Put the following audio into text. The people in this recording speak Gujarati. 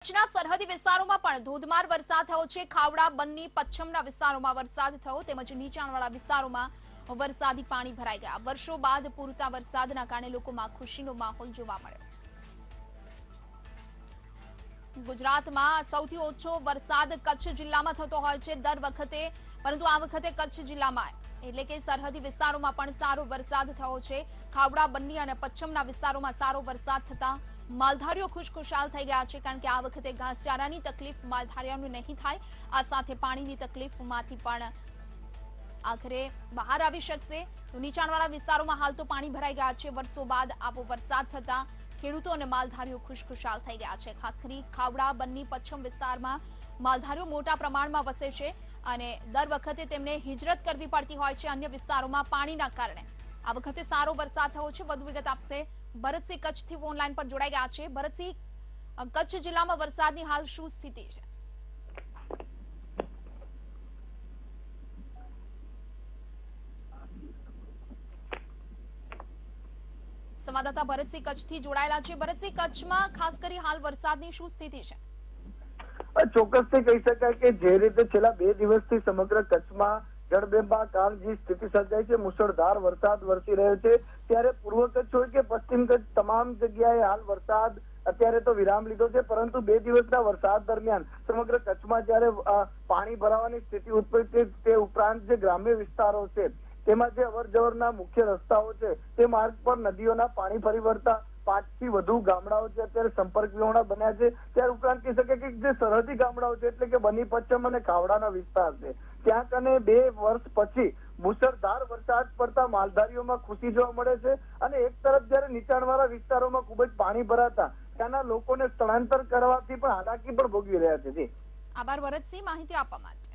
કચ્છના સરહદી વિસ્તારોમાં પણ ધોધમાર વરસાદ થયો છે। ખાવડા, બન્ની, પચ્છમના વિસ્તારોમાં વરસાદ થયો તેમજ નીચાણવાળા વિસ્તારોમાં વરસાદી પાણી ભરાઈ ગયા। વર્ષો બાદ પૂરતા વરસાદના કારણે લોકોમાં ખુશીનો માહોલ જોવા મળ્યો। ગુજરાતમાં સૌથી ઓછો વરસાદ કચ્છ જિલ્લામાં થતો હોય છે દર વખતે, પરંતુ આ વખતે કચ્છ જિલ્લામાં એટલે કે સરહદી વિસ્તારોમાં પણ સારો વરસાદ થયો છે। ખાવડા, બન્ની અને પચ્છમના વિસ્તારોમાં સારો વરસાદ થતા માલધારીઓ ખુશખુશાલ થઈ ગયા છે, કારણ કે આ વખતે ઘાસચારાની તકલીફ માલધારીઓને નહીં થાય। આ સાથે પાણીની તકલીફમાંથી પણ આખરે બહાર આવી શકશે। તો નીચાણવાળા વિસ્તારોમાં હાલ તો પાણી ભરાઈ ગયા છે। વર્ષો બાદ આવો વરસાદ થતા ખેડૂતો અને માલધારીઓ ખુશખુશાલ થઈ ગયા છે। ખાસ કરી ખાવડા, બન્ની, પચ્છમ વિસ્તારમાં માલધારીઓ મોટા પ્રમાણમાં વસે છે અને દર વખતે તેમને હિજરત કરવી પડતી હોય છે અન્ય વિસ્તારોમાં પાણીના કારણે। આ વખતે સારો વરસાદ થયો છે। વધુ વિગત આપશે ભરતસિંહ કચ્છથી ફોન લાઈન પર જોડાઈ ગયા છે। ભરતસિંહ, કચ્છ જિલ્લામાં વરસાદની હાલ શું સ્થિતિ છે? સંવાદદાતા ભરતસિંહ કચ્છથી જોડાયેલા છે। ભરતસિંહ, કચ્છમાં ખાસ કરી હાલ વરસાદની શું સ્થિતિ છે? ચોક્કસથી કહી શકાય કે જે રીતે છેલ્લા 2 દિવસથી સમગ્ર કચ્છમાં જળબંબાકાર જે સ્થિતિ સર્જાઈ છે, મુશળધાર વરસાદ વરસી રહ્યો છે, ત્યારે પૂર્વ કચ્છ હોય કે પશ્ચિમ કચ્છ તમામ જગ્યાએ હાલ વરસાદ અત્યારે તો વિરામ લીધો છે, પરંતુ 2 દિવસના વરસાદ દરમિયાન સમગ્ર કચ્છમાં જ્યારે પાણી ભરાવાની સ્થિતિ ઉત્પન્ન તે ઉપરાંત જે ગ્રામ્ય વિસ્તારો છે તેમાં જે અવરજવરના મુખ્ય રસ્તાઓ છે તે માર્ગ પર નદીઓના પાણી ફરી વળતા 5 થી વધુ ગામડાઓ છે અત્યારે સંપર્ક વિહોણા બન્યા છે। ત્યાર ઉપરાંત કહી શકાય કે જે સરહદી ગામડાઓ છે એટલે કે બન્ની, પચ્છમ અને ખાવડાનો વિસ્તાર છે, ત્યાં કને 2 વર્ષ પછી મુશળધાર વરસાદ પડતા માલધારીઓમાં ખુશી જોવા મળે છે અને એક તરફ જયારે નીચાણવાળા વિસ્તારોમાં ખૂબ જ પાણી ભરાતા ત્યાંના લોકોને સ્થળાંતર કરવાથી પણ હાલાકી પણ ભોગવી રહ્યા છે। આભાર ભરતસિંહ, માહિતી આપવા માટે।